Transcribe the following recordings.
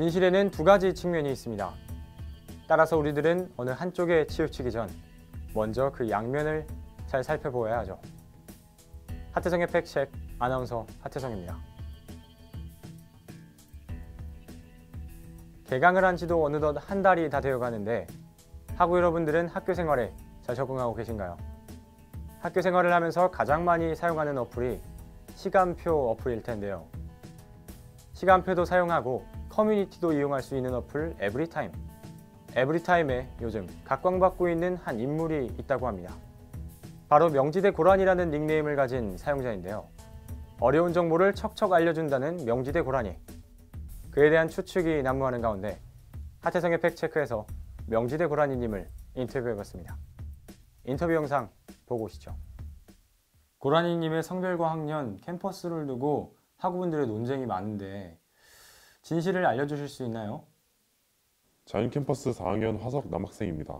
진실에는 두 가지 측면이 있습니다. 따라서 우리들은 어느 한쪽에 치우치기 전 먼저 그 양면을 잘 살펴보아야 하죠. 하태성의 팩트체크, 아나운서 하태성입니다. 개강을 한 지도 어느덧 한 달이 다 되어가는데 학우 여러분들은 학교 생활에 잘 적응하고 계신가요? 학교 생활을 하면서 가장 많이 사용하는 어플이 시간표 어플일 텐데요. 시간표도 사용하고 커뮤니티도 이용할 수 있는 어플 에브리타임. 에브리타임에 요즘 각광받고 있는 한 인물이 있다고 합니다. 바로 명지대 고란이라는 닉네임을 가진 사용자인데요. 어려운 정보를 척척 알려준다는 명지대 고란이. 그에 대한 추측이 난무하는 가운데 하태성의 팩트체크에서 명지대 고란이님을 인터뷰해봤습니다. 인터뷰 영상 보고 오시죠. 고란이님의 성별과 학년, 캠퍼스를 두고 학우분들의 논쟁이 많은데 진실을 알려주실 수 있나요? 자연캠퍼스 4학년 화석 남학생입니다.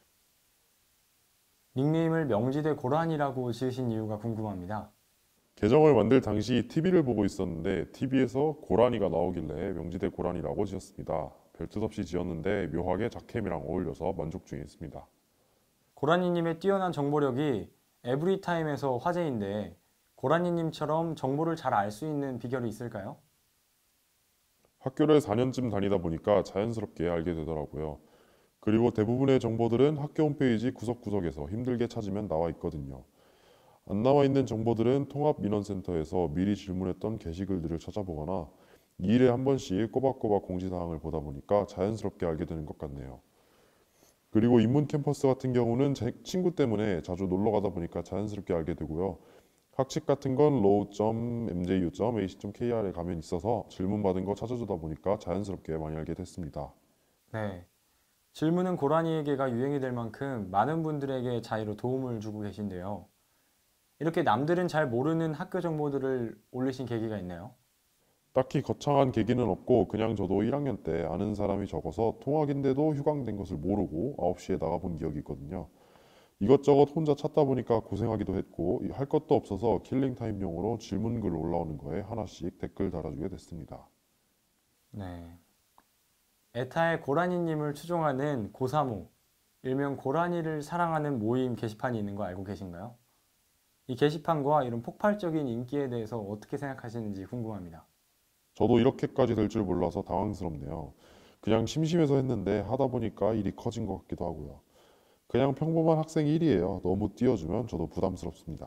닉네임을 명지대 고란이라고 지으신 이유가 궁금합니다. 계정을 만들 당시 TV를 보고 있었는데 TV에서 고란이가 나오길래 명지대 고란이라고 지었습니다. 별뜻 없이 지었는데 묘하게 자캠이랑 어울려서 만족 중에 있습니다. 고란이님의 뛰어난 정보력이 에브리타임에서 화제인데 고란이님처럼 정보를 잘 알 수 있는 비결이 있을까요? 학교를 4년쯤 다니다 보니까 자연스럽게 알게 되더라고요. 그리고 대부분의 정보들은 학교 홈페이지 구석구석에서 힘들게 찾으면 나와 있거든요. 안 나와 있는 정보들은 통합민원센터에서 미리 질문했던 게시글들을 찾아보거나 2일에 한 번씩 꼬박꼬박 공지사항을 보다 보니까 자연스럽게 알게 되는 것 같네요. 그리고 인문 캠퍼스 같은 경우는 제 친구 때문에 자주 놀러 가다 보니까 자연스럽게 알게 되고요. 학칙 같은 건 law.mju.ac.kr에 가면 있어서 질문 받은 거 찾아주다 보니까 자연스럽게 많이 알게 됐습니다. 네, 질문은 고란이에게가 유행이 될 만큼 많은 분들에게 자의로 도움을 주고 계신데요. 이렇게 남들은 잘 모르는 학교 정보들을 올리신 계기가 있나요? 딱히 거창한 계기는 없고 그냥 저도 1학년 때 아는 사람이 적어서 통학인데도 휴강된 것을 모르고 9시에 나가본 기억이 있거든요. 이것저것 혼자 찾다 보니까 고생하기도 했고 할 것도 없어서 킬링타임용으로 질문글 올라오는 거에 하나씩 댓글 달아주게 됐습니다. 네, 에타의 고란이님을 추종하는 고사모, 일명 고란이를 사랑하는 모임 게시판이 있는 거 알고 계신가요? 이 게시판과 이런 폭발적인 인기에 대해서 어떻게 생각하시는지 궁금합니다. 저도 이렇게까지 될 줄 몰라서 당황스럽네요. 그냥 심심해서 했는데 하다 보니까 일이 커진 것 같기도 하고요. 그냥 평범한 학생 일이에요. 너무 띄워주면 저도 부담스럽습니다.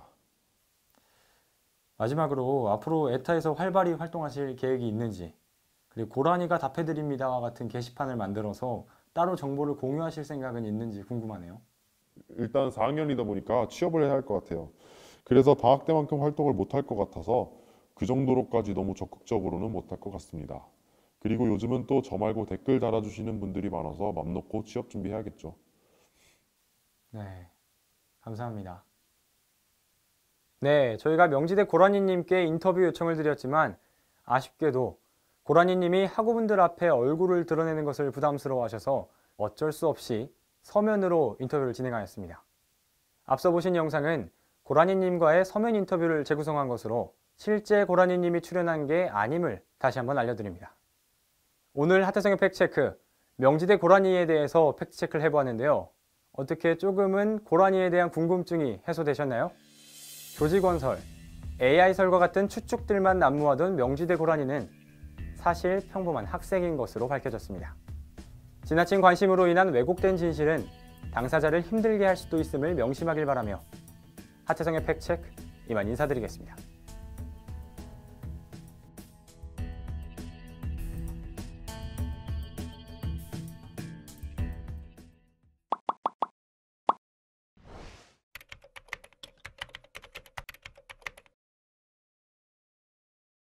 마지막으로 앞으로 에타에서 활발히 활동하실 계획이 있는지, 그리고 고란이가 답해드립니다와 같은 게시판을 만들어서 따로 정보를 공유하실 생각은 있는지 궁금하네요. 일단 4학년이다 보니까 취업을 해야 할 것 같아요. 그래서 방학 때만큼 활동을 못할 것 같아서 그 정도로까지 너무 적극적으로는 못할 것 같습니다. 그리고 요즘은 또 저 말고 댓글 달아주시는 분들이 많아서 맘 놓고 취업 준비해야겠죠. 네, 감사합니다. 네, 저희가 명지대 고란이님께 인터뷰 요청을 드렸지만 아쉽게도 고란이님이 학우분들 앞에 얼굴을 드러내는 것을 부담스러워하셔서 어쩔 수 없이 서면으로 인터뷰를 진행하였습니다. 앞서 보신 영상은 고란이님과의 서면 인터뷰를 재구성한 것으로 실제 고란이님이 출연한 게 아님을 다시 한번 알려드립니다. 오늘 하태성의 팩트체크, 명지대 고란이에 대해서 팩트체크를 해보았는데요. 어떻게 조금은 고란이에 대한 궁금증이 해소되셨나요? 조직원설, AI설과 같은 추측들만 난무하던 명지대 고란이는 사실 평범한 학생인 것으로 밝혀졌습니다. 지나친 관심으로 인한 왜곡된 진실은 당사자를 힘들게 할 수도 있음을 명심하길 바라며 하태성의 팩트체크 이만 인사드리겠습니다.